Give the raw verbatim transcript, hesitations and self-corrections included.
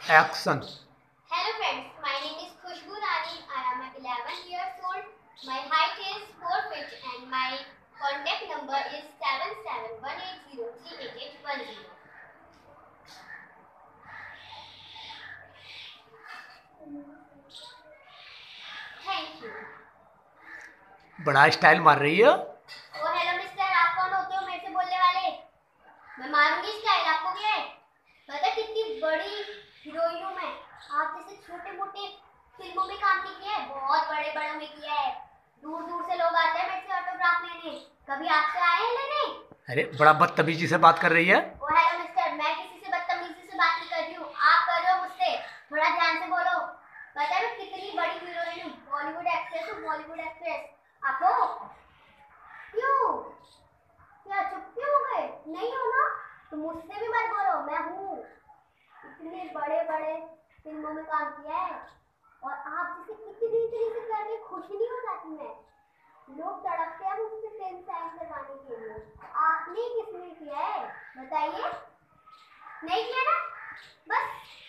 Action. Hello friends, my name is Khushbu Rani. I am eleven years old. My height is four feet and my contact number is seven seven one eight zero three eight eight one zero. Thank you. बड़ा style मार रही है। ओ hello mister, आप कौन होते हो मेरे से बोलने वाले? मैं मारूंगी स्टाइल, आपको क्या है? पता कितनी बड़ी हीरोइन हूँ मैं। आप जैसे छोटे मोटे फिल्मों में काम नहीं किया है, बहुत बड़े बड़े में किया है। दूर दूर से लोग आते हैं मेरे से ऑटोग्राफ लेने। कभी आपसे आए हैं लेने? अरे बड़ा बदतमीजी से बात कर रही है। ओ हेलो मिस्टर, मैं किसी से बदतमीजी से बात नहीं कर रही हूँ, आप कर रहे हो मुझसे। थोड़ा ध्यान से बोलो। पता है मैं कितनी बड़ी हीरोइन हूँ, बॉलीवुड एक्ट्रेस हूँ, बॉलीवुड एक्ट्रेस। आप हो? क्यों? क्या चुप क्यों हो गए? नहीं हो ना? तो मुझसे भी मत बोलो, मैं हूँ। इतने बड़े बड़े फिल्मों में काम किया है और आप जैसे कितनी इतनी से करके खुशी नहीं हो जाती मैं। लोग तड़पते हैं मुझसे फिल्म साइन करवाने के लिए। आपने किसने किया है बताइए? नहीं किया ना? बस